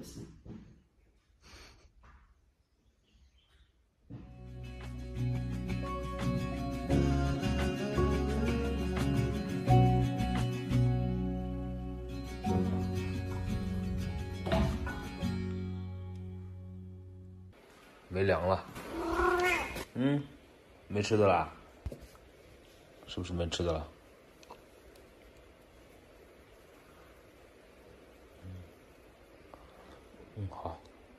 西。 没粮了，没吃的啦，是不是没吃的了？好。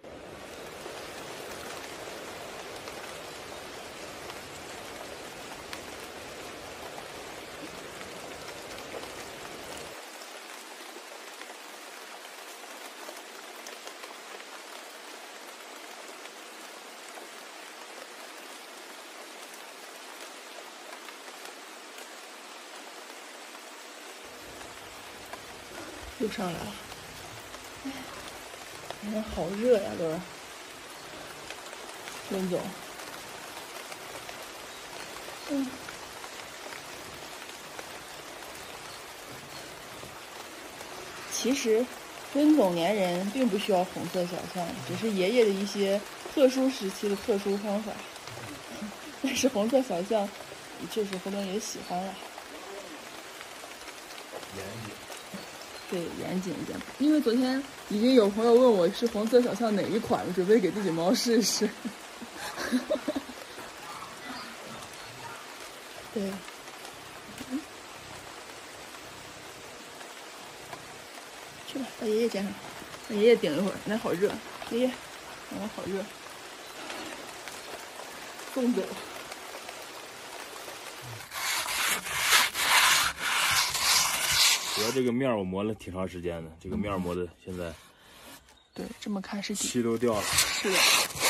又上来了，哎，晚上好热呀，都。温总，其实温总粘人并不需要红色小象，只是爷爷的一些特殊时期的特殊方法。但是红色小象，确实胡东也喜欢了。对，严谨一点。因为昨天已经有朋友问我是红色小象哪一款，准备给自己猫试试。对。去吧，把爷爷捡上，把爷爷顶一会儿，那好热。爷爷，那好热。送走。 主要这个面我磨了挺长时间的，这个面磨的现在， 对，这么看是漆都掉了。 是的。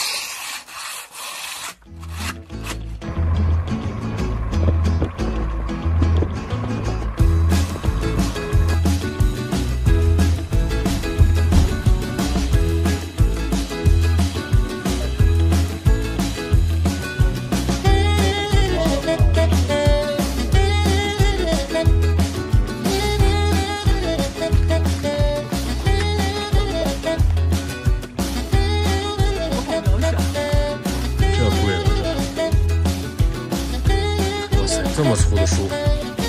这么粗的书，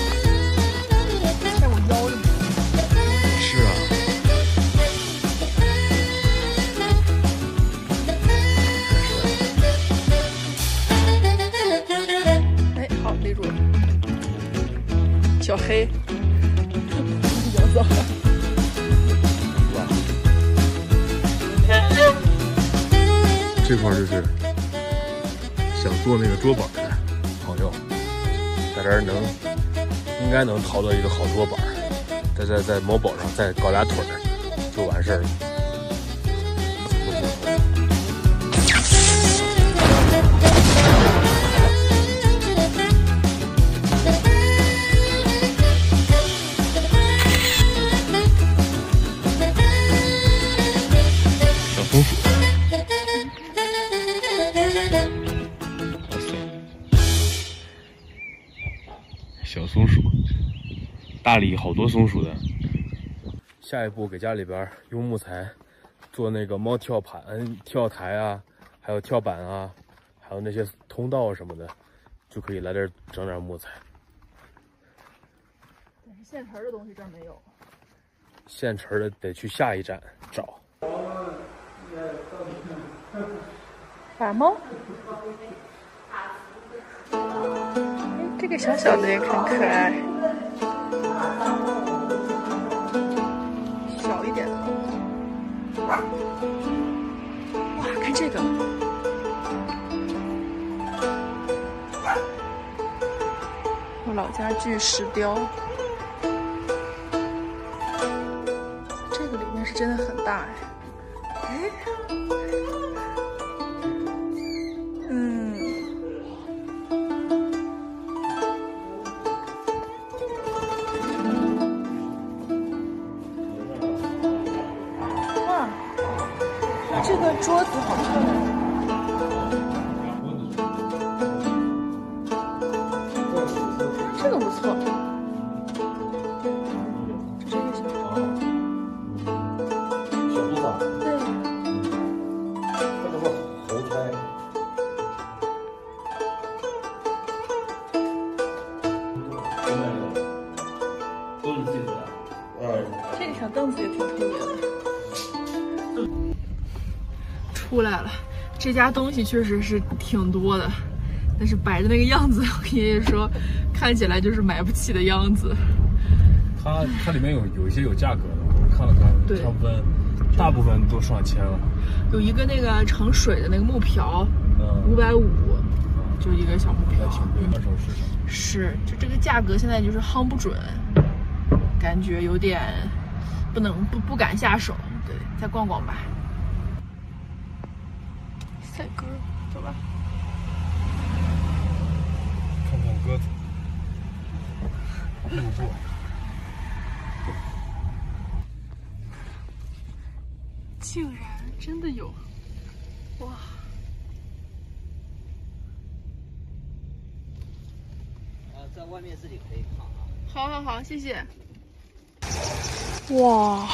在我腰里。 是啊。 哎，好，勒住了。小黑，比较早。 这块就是想做那个桌板的朋友。在这儿应该能淘到一个好桌板，在某宝上再搞俩腿儿就完事儿了。小松鼠。小松鼠，大理好多松鼠的。下一步给家里边用木材做那个猫跳台啊，还有跳板啊，还有那些通道什么的，就可以来这儿整点木材。 但是现成的东西这儿没有。 现成的得去下一站找。 把猫。这个小小的也很可爱，小一点的。哇，看这个，我老家巨石雕，这个里面是真的很大哎。这个桌子好漂亮，这个不错，这是一个小桌子，对， 都是自己做的。 这个小凳子也挺特别的。出来了，这家东西确实是挺多的，但是摆的那个样子，我跟爷爷说，看起来就是买不起的样子。 它里面有一些有价格的，我看了看，差不多大部分都上千了。 有一个那个盛水的那个木瓢，550，就一个小木瓢， 挺贵，二手市场。 是，就这个价格现在就是夯不准，感觉有点不敢下手。对，再逛逛吧。赛鸽，走吧。 看看鸽子，路过。 竟然真的有，哇！ 在外面自己可以看啊。 好好好，谢谢。哇！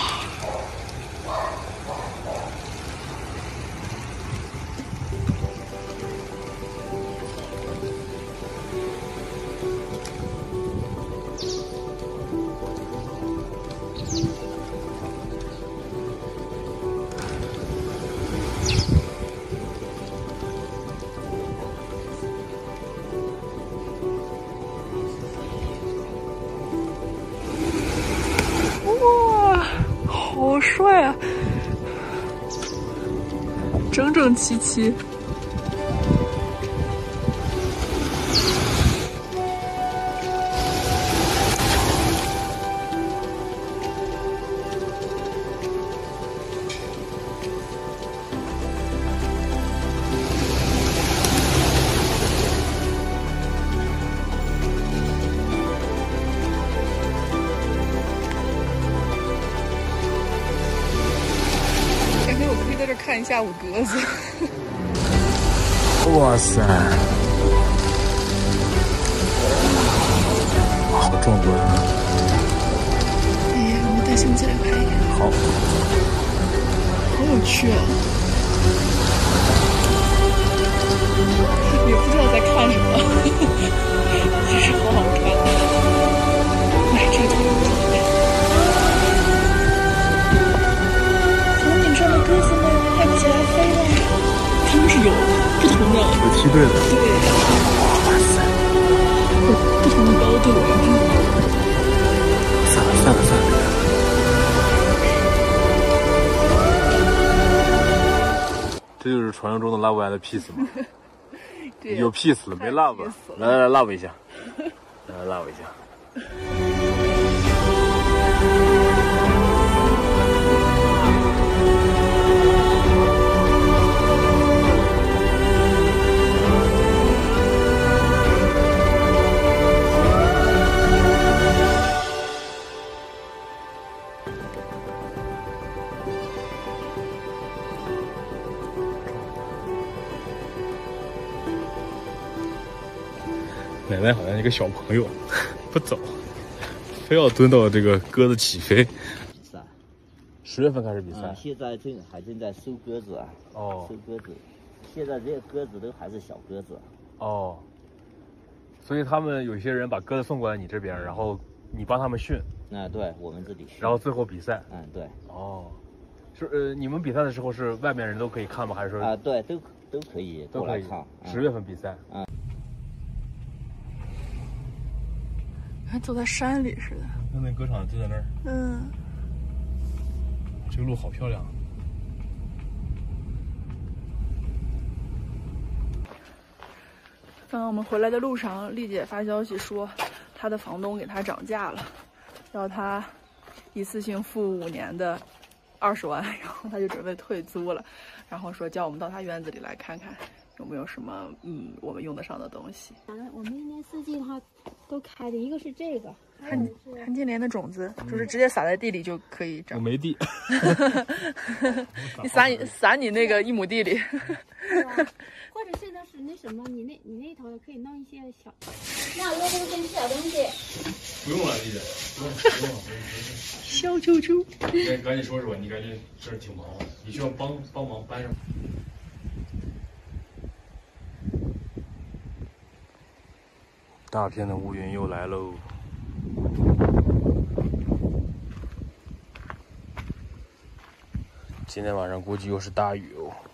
好帅啊！整整齐齐。看一下午鸽子， 哇塞，好壮观啊！ 哎呀，我们带相机来拍一眼。 好， 好有趣啊！也不知道在看什么，其实好好看。哎，这个挺有意思。房顶上的鸽子们看起来飞了，它们是有不同的， 有梯队的。 对，哇塞，有不同的高度。 算了。这就是传说中的 Love and Peace 吗？有 peace 了，没 love。来 love 一下，来 love 一下。奶奶好像一个小朋友，不走，非要蹲到这个鸽子起飞。 比赛 10月份开始比赛。 现在还正在收鸽子啊。 哦。 收鸽子，现在这些鸽子都还是小鸽子。 哦。所以他们有些人把鸽子送过来你这边，然后你帮他们训。 对，我们这里训。 然后最后比赛。 对。 哦。是你们比赛的时候是外面人都可以看吗？还是说？ 对，都可以过来看。 10月份比赛。 还走在山里似的。 那歌场就在那儿。这个路好漂亮。 刚刚我们回来的路上，丽姐发消息说，她的房东给她涨价了，要她一次性付5年的20万，然后她就准备退租了，然后说叫我们到她院子里来看看有没有什么我们用得上的东西。 我们一年四季的话都开的，一个是这个韩金莲的种子，就是直接撒在地里就可以长。 我没地。 你撒你那个1亩地里。 或者是那是那什么，你那头可以弄一些小，那我都先吃点东西。 不用了，丽姐，不用了。 小球球， 赶紧收拾吧，你赶紧，这儿挺忙的，你需要帮忙搬上。大片的乌云又来喽。 今天晚上估计又是大雨哦。